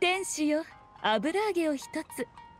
天使よ、油揚げを一つ。